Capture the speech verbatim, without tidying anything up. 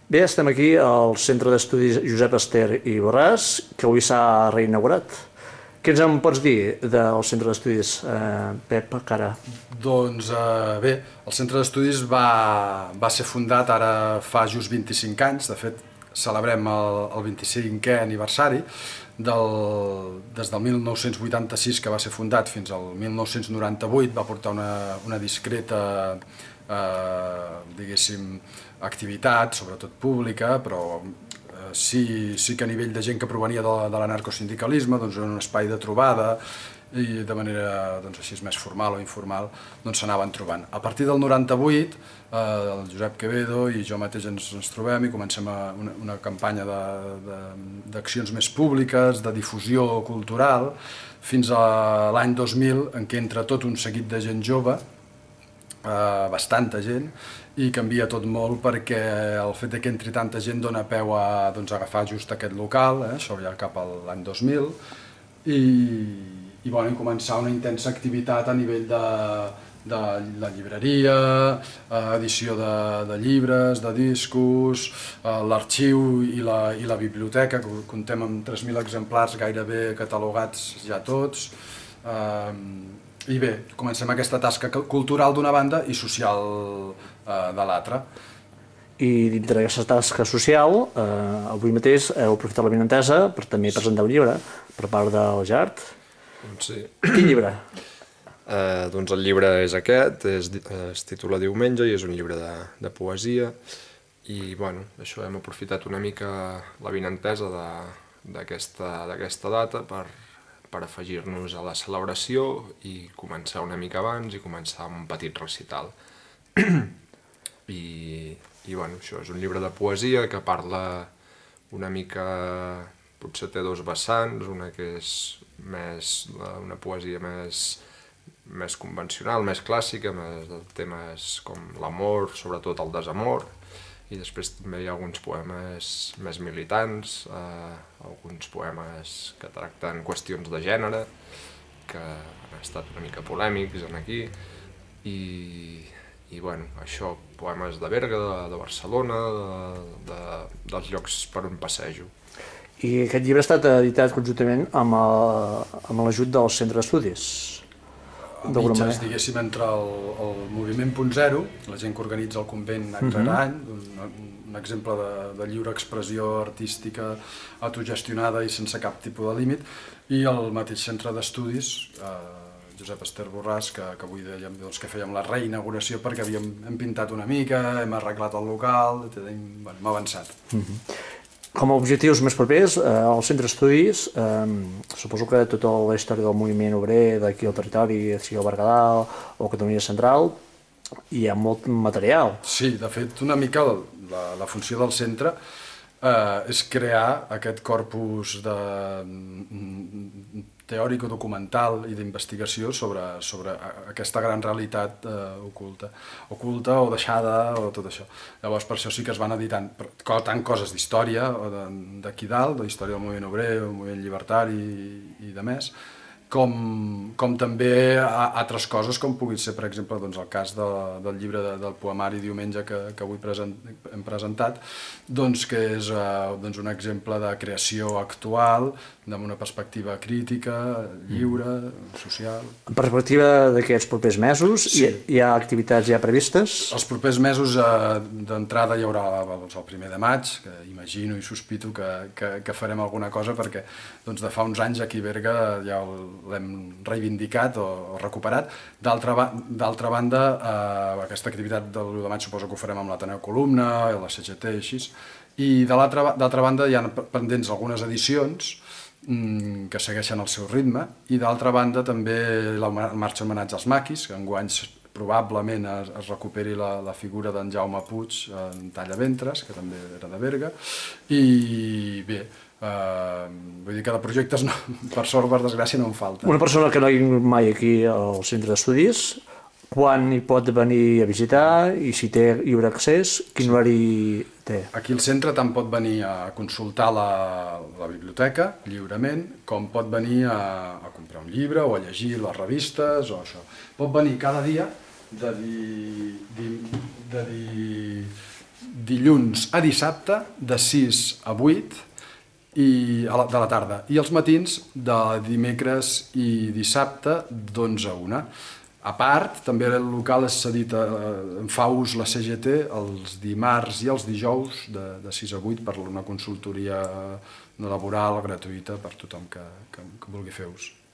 Bé, estem aquí al Centre d'Estudis Josep Ester i Borràs, que avui s'ha reinaugurat. Què ens en pots dir del Centre d'Estudis, eh, Pep Cara? Doncs eh, bé, el Centre d'Estudis va, va ser fundat ara fa just vint-i-cinc anys, de fet celebrem el, el vint-i-cinquè aniversari, del, des del mil nou-cents vuitanta-sis que va ser fundat fins al mil nou-cents noranta-vuit, va portar una, una discreta, eh, diguéssim, activitat, sobretot pública, però eh, sí, sí que a nivell de gent que provenia de, de l'anarcosindicalisme, doncs era un espai de trobada i de manera doncs, així més formal o informal doncs s'anaven trobant. A partir del noranta-vuit eh, el Josep Quevedo i jo mateix ens, ens trobem i comencem a una, una campanya d'accions més públiques, de difusió cultural, fins a l'any dos mil en què entra tot un seguit de gent jove, eh, bastanta gent, i canvia tot molt perquè el fet que entri tanta gent dona peu a doncs, agafar just aquest local, eh, això ja cap a l'any dos mil, i, i, bueno, i començar una intensa activitat a nivell de, de la llibreria, edició de, de llibres, de discos, l'arxiu i, la, i la biblioteca, que comptem amb tres mil exemplars gairebé catalogats ja tots. Eh, I bé, comencem aquesta tasca cultural d'una banda i social eh, de l'altra. I dintre d'aquesta tasca social, eh, avui mateix heu aprofitat la vinentesa per també presentar un llibre per part del Jart. Doncs sí. Quin llibre? Eh, doncs el llibre és aquest, és, es titula Diumenge i és un llibre de, de poesia i bueno, això hem aprofitat una mica la vinentesa d'aquesta d'aquesta data per, per afegir-nos a la celebració i començar una mica abans i començar amb un petit recital. I, i bueno, això és un llibre de poesia que parla una mica, potser té dos vessants, una que és més, una poesia més, més convencional, més clàssica, més de temes com l'amor, sobretot el desamor, i després també hi ha alguns poemes més militants, eh, alguns poemes que tracten qüestions de gènere, que han estat una mica polèmics en aquí, i, i bueno, això, poemes de Berga, de, de Barcelona, de, de, dels llocs per on passejo. I aquest llibre ha estat editat conjuntament amb l'ajut del Centre d'Estudis. A mitges, diguéssim, entre el, el moviment Punt Zero, la gent que organitza el convent any rere any, un, un exemple de, de lliure expressió artística autogestionada i sense cap tipus de límit, i el mateix Centre d'Estudis, eh, Josep Ester Borràs, que, que avui dèiem doncs, que fèiem la reinauguració perquè havíem hem pintat una mica, hem arreglat el local, hem, bueno, hem avançat. Mm-hmm. Com a objectius més propers, eh, al Centre d'Estudis, eh, suposo que tota la història del moviment obrer d'aquí al territori, sigui el Berguedà o Catalunya Central, hi ha molt material. Sí, de fet, una mica la, la funció del centre eh, és crear aquest corpus de, teòric o documental i d'investigació sobre, sobre aquesta gran realitat eh, oculta, oculta o deixada o tot això. Llavors per això sí que es van editant tant coses d'història d'aquí dalt, de història del moviment obrer, el moviment llibertari i, i de més, com, com també altres coses com pugui ser, per exemple, doncs, el cas de, del llibre de, del poemari Diumenge que, que avui present, hem presentat, doncs, que és eh, doncs, un exemple de creació actual, amb una perspectiva crítica, lliure, social. En perspectiva d'aquests propers mesos, sí. hi, hi ha activitats ja previstes? Els propers mesos eh, d'entrada hi haurà doncs, el primer de maig, que imagino i sospito que, que, que farem alguna cosa perquè doncs, de fa uns anys aquí a Berga ja l'hem reivindicat o, o recuperat. D'altra banda, eh, aquesta activitat del l'u de maig suposo que ho farem amb l'Ateneu Columna, la C G T i així. I d'altra banda hi ha pendents algunes edicions que segueixen el seu ritme, i d'altra banda també la marxa homenatge als maquis, que enguany probablement es, es recuperi la, la figura d'en Jaume Puig en Tallaventres, que també era de Berga, i bé, eh, vull dir que de projectes, no, per sort o per desgràcia, no en falta. Una persona que no hi ha mai aquí al Centre d'Estudis, quan hi pot venir a visitar i si té lliure accés, quin horari té? Aquí al centre tant pot venir a consultar la, la biblioteca lliurement, com pot venir a, a comprar un llibre o a llegir les revistes o això. Pot venir cada dia de, di, di, de di, dilluns a dissabte, de sis a vuit i, a la, de la tarda, i els matins de dimecres i dissabte d'onze a una. A part, també el local és cedit, a, en fa ús la C G T els dimarts i els dijous de, de sis a vuit per una consultoria laboral gratuïta per tothom que, que, que vulgui fer ús.